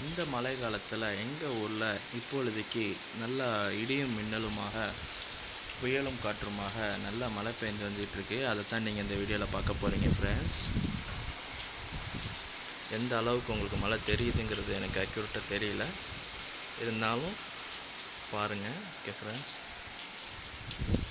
இந்த மழை காலத்தில் எங்கள் ஊரில் இப்பொழுதைக்கு நல்லா இடியும் மின்னலுமாக புயலும் காற்றுமாக நல்லா மழை பெஞ்சு வந்துட்டுருக்கு. அதை தான் நீங்கள் இந்த வீடியோவில் பார்க்க போகிறீங்க ஃப்ரெண்ட்ஸ். எந்த அளவுக்கு உங்களுக்கு மழை தெரியுதுங்கிறது எனக்கு அக்யூரேட்டாக தெரியல, இருந்தாலும் பாருங்கள். Okay friends.